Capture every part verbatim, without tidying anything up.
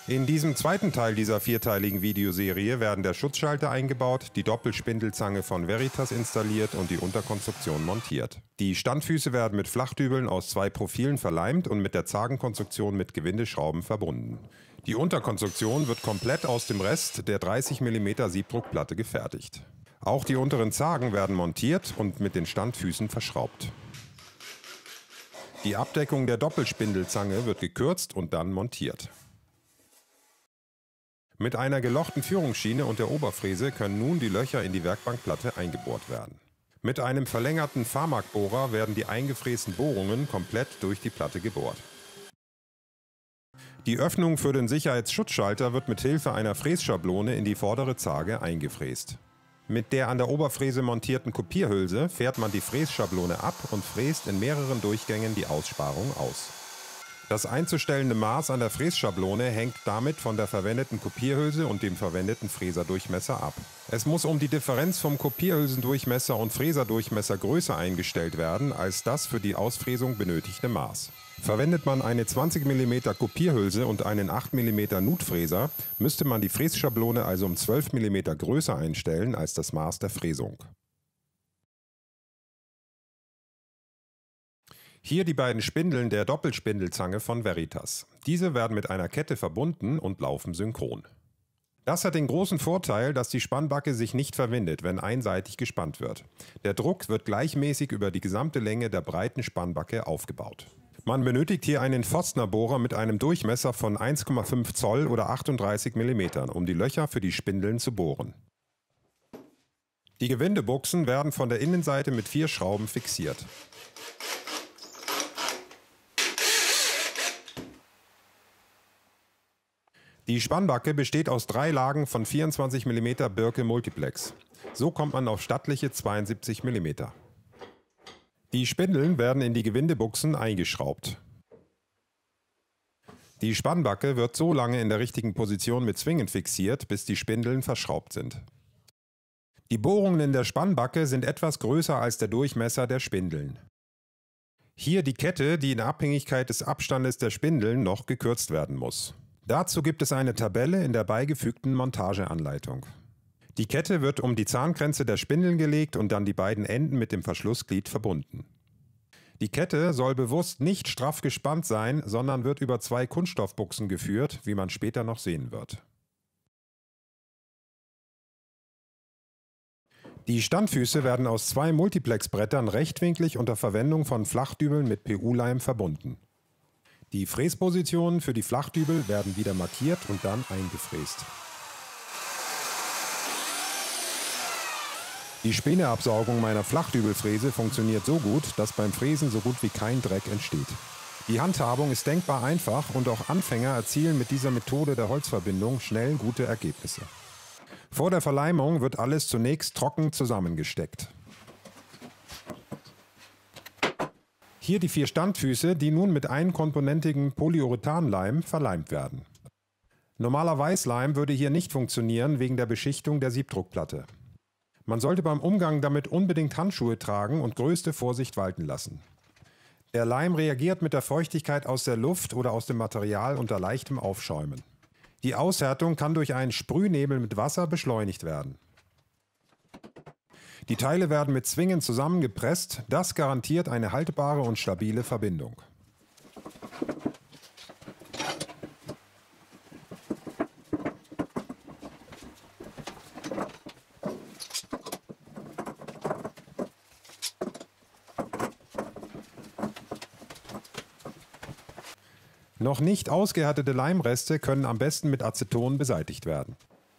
In diesem zweiten Teil dieser vierteiligen Videoserie werden der Schutzschalter eingebaut, die Doppelspindelzange von Veritas installiert und die Unterkonstruktion montiert. Die Standfüße werden mit Flachdübeln aus zwei Profilen verleimt und mit der Zagenkonstruktion mit Gewindeschrauben verbunden. Die Unterkonstruktion wird komplett aus dem Rest der dreißig Millimeter Siebdruckplatte gefertigt. Auch die unteren Zagen werden montiert und mit den Standfüßen verschraubt. Die Abdeckung der Doppelspindelzange wird gekürzt und dann montiert. Mit einer gelochten Führungsschiene und der Oberfräse können nun die Löcher in die Werkbankplatte eingebohrt werden. Mit einem verlängerten Pharmak-Bohrer werden die eingefrästen Bohrungen komplett durch die Platte gebohrt. Die Öffnung für den Sicherheitsschutzschalter wird mit Hilfe einer Frässchablone in die vordere Zage eingefräst. Mit der an der Oberfräse montierten Kopierhülse fährt man die Frässchablone ab und fräst in mehreren Durchgängen die Aussparung aus. Das einzustellende Maß an der Frässchablone hängt damit von der verwendeten Kopierhülse und dem verwendeten Fräserdurchmesser ab. Es muss um die Differenz vom Kopierhülsendurchmesser und Fräserdurchmesser größer eingestellt werden als das für die Ausfräsung benötigte Maß. Verwendet man eine zwanzig Millimeter Kopierhülse und einen acht Millimeter Nutfräser, müsste man die Frässchablone also um zwölf Millimeter größer einstellen als das Maß der Fräsung. Hier die beiden Spindeln der Doppelspindelzange von Veritas. Diese werden mit einer Kette verbunden und laufen synchron. Das hat den großen Vorteil, dass die Spannbacke sich nicht verwindet, wenn einseitig gespannt wird. Der Druck wird gleichmäßig über die gesamte Länge der breiten Spannbacke aufgebaut. Man benötigt hier einen Forstner-Bohrer mit einem Durchmesser von eins Komma fünf Zoll oder achtunddreißig Millimeter, um die Löcher für die Spindeln zu bohren. Die Gewindebuchsen werden von der Innenseite mit vier Schrauben fixiert. Die Spannbacke besteht aus drei Lagen von vierundzwanzig Millimeter Birke Multiplex. So kommt man auf stattliche zweiundsiebzig Millimeter. Die Spindeln werden in die Gewindebuchsen eingeschraubt. Die Spannbacke wird so lange in der richtigen Position mit Zwingen fixiert, bis die Spindeln verschraubt sind. Die Bohrungen in der Spannbacke sind etwas größer als der Durchmesser der Spindeln. Hier die Kette, die in Abhängigkeit des Abstandes der Spindeln noch gekürzt werden muss. Dazu gibt es eine Tabelle in der beigefügten Montageanleitung. Die Kette wird um die Zahngrenze der Spindeln gelegt und dann die beiden Enden mit dem Verschlussglied verbunden. Die Kette soll bewusst nicht straff gespannt sein, sondern wird über zwei Kunststoffbuchsen geführt, wie man später noch sehen wird. Die Standfüße werden aus zwei Multiplexbrettern rechtwinklig unter Verwendung von Flachdübeln mit P U-Leim verbunden. Die Fräspositionen für die Flachdübel werden wieder markiert und dann eingefräst. Die Späneabsaugung meiner Flachdübelfräse funktioniert so gut, dass beim Fräsen so gut wie kein Dreck entsteht. Die Handhabung ist denkbar einfach und auch Anfänger erzielen mit dieser Methode der Holzverbindung schnell gute Ergebnisse. Vor der Verleimung wird alles zunächst trocken zusammengesteckt. Hier die vier Standfüße, die nun mit einkomponentigem Polyurethanleim verleimt werden. Normaler Weißleim würde hier nicht funktionieren wegen der Beschichtung der Siebdruckplatte. Man sollte beim Umgang damit unbedingt Handschuhe tragen und größte Vorsicht walten lassen. Der Leim reagiert mit der Feuchtigkeit aus der Luft oder aus dem Material unter leichtem Aufschäumen. Die Aushärtung kann durch einen Sprühnebel mit Wasser beschleunigt werden. Die Teile werden mit Zwingen zusammengepresst, das garantiert eine haltbare und stabile Verbindung. Noch nicht ausgehärtete Leimreste können am besten mit Aceton beseitigt werden.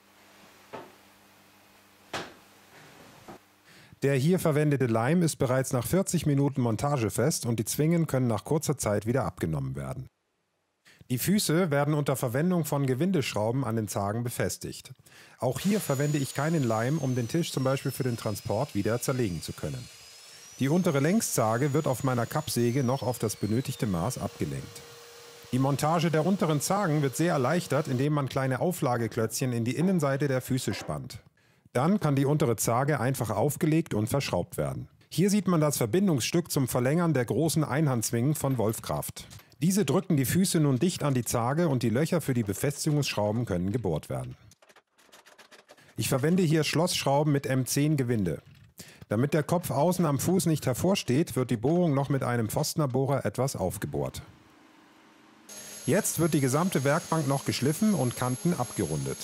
Der hier verwendete Leim ist bereits nach vierzig Minuten montagefest und die Zwingen können nach kurzer Zeit wieder abgenommen werden. Die Füße werden unter Verwendung von Gewindeschrauben an den Zagen befestigt. Auch hier verwende ich keinen Leim, um den Tisch zum Beispiel für den Transport wieder zerlegen zu können. Die untere Längszage wird auf meiner Kappsäge noch auf das benötigte Maß abgelenkt. Die Montage der unteren Zagen wird sehr erleichtert, indem man kleine Auflageklötzchen in die Innenseite der Füße spannt. Dann kann die untere Zage einfach aufgelegt und verschraubt werden. Hier sieht man das Verbindungsstück zum Verlängern der großen Einhandzwingen von Wolfkraft. Diese drücken die Füße nun dicht an die Zarge und die Löcher für die Befestigungsschrauben können gebohrt werden. Ich verwende hier Schlossschrauben mit M zehn Gewinde. Damit der Kopf außen am Fuß nicht hervorsteht, wird die Bohrung noch mit einem Forstnerbohrer etwas aufgebohrt. Jetzt wird die gesamte Werkbank noch geschliffen und Kanten abgerundet.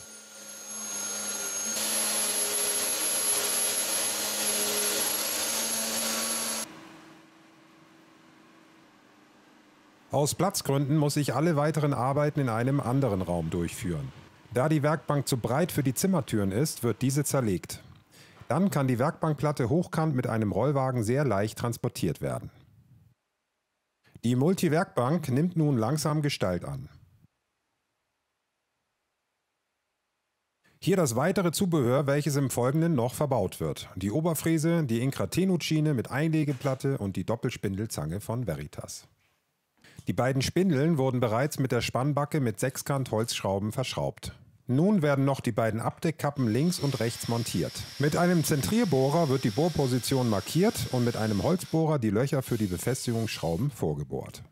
Aus Platzgründen muss ich alle weiteren Arbeiten in einem anderen Raum durchführen. Da die Werkbank zu breit für die Zimmertüren ist, wird diese zerlegt. Dann kann die Werkbankplatte hochkant mit einem Rollwagen sehr leicht transportiert werden. Die Multi-Werkbank nimmt nun langsam Gestalt an. Hier das weitere Zubehör, welches im Folgenden noch verbaut wird. Die Oberfräse, die Incra-Tenut-Schiene mit Einlegeplatte und die Doppelspindelzange von Veritas. Die beiden Spindeln wurden bereits mit der Spannbacke mit Sechskant-Holzschrauben verschraubt. Nun werden noch die beiden Abdeckkappen links und rechts montiert. Mit einem Zentrierbohrer wird die Bohrposition markiert und mit einem Holzbohrer die Löcher für die Befestigungsschrauben vorgebohrt.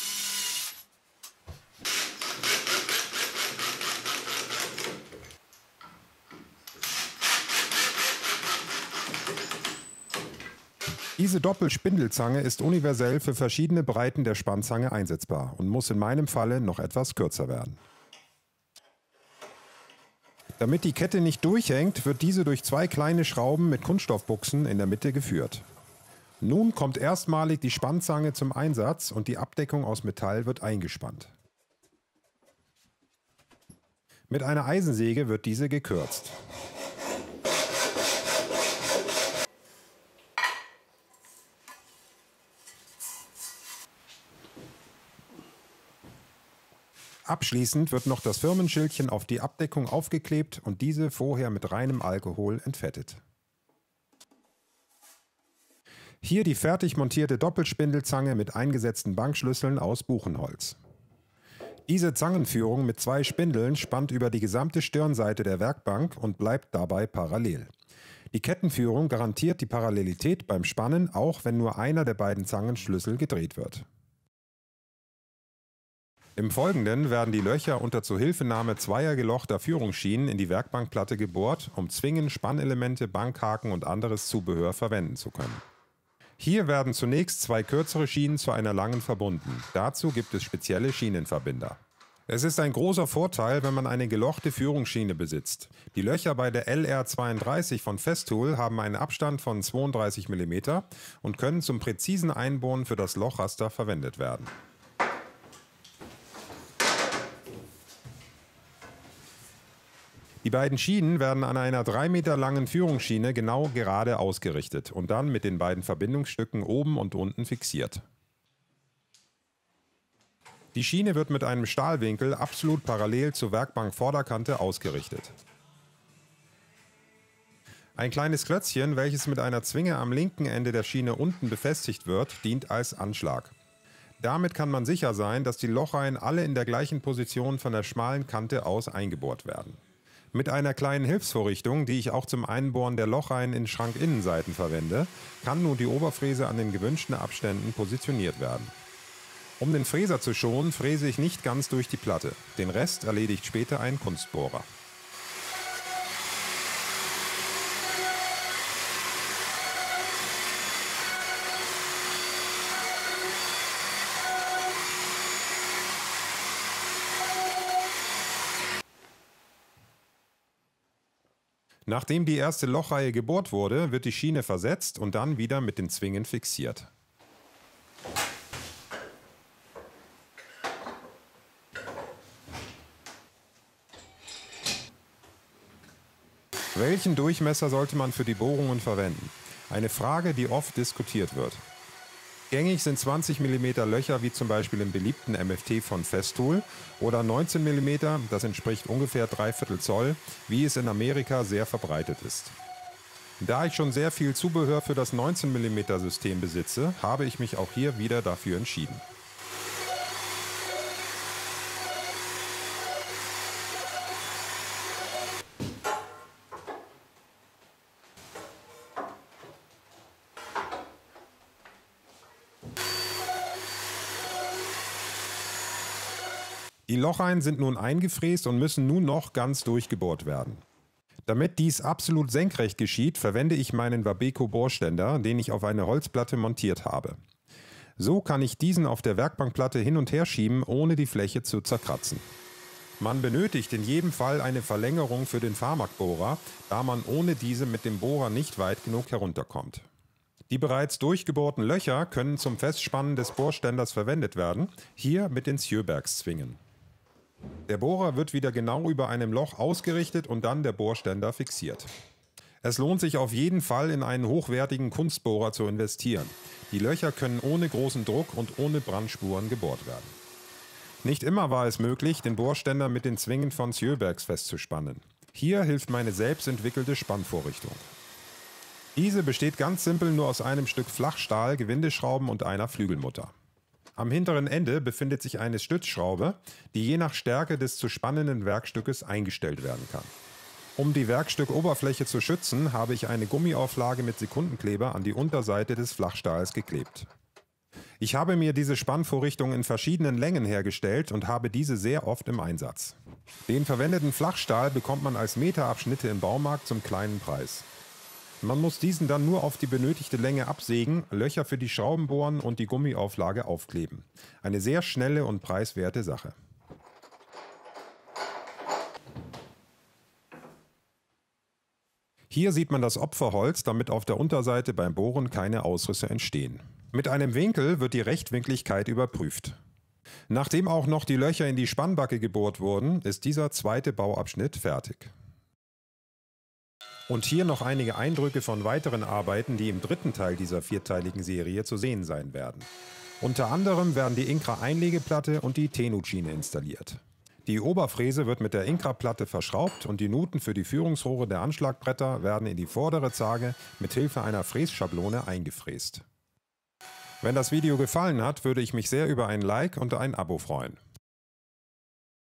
Diese Doppelspindelzange ist universell für verschiedene Breiten der Spannzange einsetzbar und muss in meinem Falle noch etwas kürzer werden. Damit die Kette nicht durchhängt, wird diese durch zwei kleine Schrauben mit Kunststoffbuchsen in der Mitte geführt. Nun kommt erstmalig die Spannzange zum Einsatz und die Abdeckung aus Metall wird eingespannt. Mit einer Eisensäge wird diese gekürzt. Abschließend wird noch das Firmenschildchen auf die Abdeckung aufgeklebt und diese vorher mit reinem Alkohol entfettet. Hier die fertig montierte Doppelspindelzange mit eingesetzten Bankschlüsseln aus Buchenholz. Diese Zangenführung mit zwei Spindeln spannt über die gesamte Stirnseite der Werkbank und bleibt dabei parallel. Die Kettenführung garantiert die Parallelität beim Spannen, auch wenn nur einer der beiden Zangenschlüssel gedreht wird. Im Folgenden werden die Löcher unter Zuhilfenahme zweier gelochter Führungsschienen in die Werkbankplatte gebohrt, um Zwingen, Spannelemente, Bankhaken und anderes Zubehör verwenden zu können. Hier werden zunächst zwei kürzere Schienen zu einer langen verbunden. Dazu gibt es spezielle Schienenverbinder. Es ist ein großer Vorteil, wenn man eine gelochte Führungsschiene besitzt. Die Löcher bei der L R zweiunddreißig von Festool haben einen Abstand von zweiunddreißig Millimeter und können zum präzisen Einbohren für das Lochraster verwendet werden. Die beiden Schienen werden an einer drei Meter langen Führungsschiene genau gerade ausgerichtet und dann mit den beiden Verbindungsstücken oben und unten fixiert. Die Schiene wird mit einem Stahlwinkel absolut parallel zur Werkbankvorderkante ausgerichtet. Ein kleines Klötzchen, welches mit einer Zwinge am linken Ende der Schiene unten befestigt wird, dient als Anschlag. Damit kann man sicher sein, dass die Lochreihen alle in der gleichen Position von der schmalen Kante aus eingebohrt werden. Mit einer kleinen Hilfsvorrichtung, die ich auch zum Einbohren der Lochreihen in Schrankinnenseiten verwende, kann nun die Oberfräse an den gewünschten Abständen positioniert werden. Um den Fräser zu schonen, fräse ich nicht ganz durch die Platte. Den Rest erledigt später ein Kunstbohrer. Nachdem die erste Lochreihe gebohrt wurde, wird die Schiene versetzt und dann wieder mit den Zwingen fixiert. Welchen Durchmesser sollte man für die Bohrungen verwenden? Eine Frage, die oft diskutiert wird. Gängig sind zwanzig Millimeter Löcher, wie zum Beispiel im beliebten M F T von Festool, oder neunzehn Millimeter, das entspricht ungefähr dreiviertel Zoll, wie es in Amerika sehr verbreitet ist. Da ich schon sehr viel Zubehör für das neunzehn Millimeter System besitze, habe ich mich auch hier wieder dafür entschieden. Die Locheien sind nun eingefräst und müssen nun noch ganz durchgebohrt werden. Damit dies absolut senkrecht geschieht, verwende ich meinen Wabeco-Bohrständer, den ich auf eine Holzplatte montiert habe. So kann ich diesen auf der Werkbankplatte hin und her schieben, ohne die Fläche zu zerkratzen. Man benötigt in jedem Fall eine Verlängerung für den Pharmak-Bohrer, da man ohne diese mit dem Bohrer nicht weit genug herunterkommt. Die bereits durchgebohrten Löcher können zum Festspannen des Bohrständers verwendet werden, hier mit den Sjöbergs-Zwingen. Der Bohrer wird wieder genau über einem Loch ausgerichtet und dann der Bohrständer fixiert. Es lohnt sich auf jeden Fall, in einen hochwertigen Kunstbohrer zu investieren. Die Löcher können ohne großen Druck und ohne Brandspuren gebohrt werden. Nicht immer war es möglich, den Bohrständer mit den Zwingen von Sjöbergs festzuspannen. Hier hilft meine selbst entwickelte Spannvorrichtung. Diese besteht ganz simpel nur aus einem Stück Flachstahl, Gewindeschrauben und einer Flügelmutter. Am hinteren Ende befindet sich eine Stützschraube, die je nach Stärke des zu spannenden Werkstückes eingestellt werden kann. Um die Werkstückoberfläche zu schützen, habe ich eine Gummiauflage mit Sekundenkleber an die Unterseite des Flachstahls geklebt. Ich habe mir diese Spannvorrichtung in verschiedenen Längen hergestellt und habe diese sehr oft im Einsatz. Den verwendeten Flachstahl bekommt man als Meterabschnitte im Baumarkt zum kleinen Preis. Man muss diesen dann nur auf die benötigte Länge absägen, Löcher für die Schrauben bohren und die Gummiauflage aufkleben. Eine sehr schnelle und preiswerte Sache. Hier sieht man das Opferholz, damit auf der Unterseite beim Bohren keine Ausrisse entstehen. Mit einem Winkel wird die Rechtwinkligkeit überprüft. Nachdem auch noch die Löcher in die Spannbacke gebohrt wurden, ist dieser zweite Bauabschnitt fertig. Und hier noch einige Eindrücke von weiteren Arbeiten, die im dritten Teil dieser vierteiligen Serie zu sehen sein werden. Unter anderem werden die Incra-Einlegeplatte und die Tenutschiene installiert. Die Oberfräse wird mit der Incra-Platte verschraubt und die Nuten für die Führungsrohre der Anschlagbretter werden in die vordere Zage mit Hilfe einer Frässchablone eingefräst. Wenn das Video gefallen hat, würde ich mich sehr über ein Like und ein Abo freuen.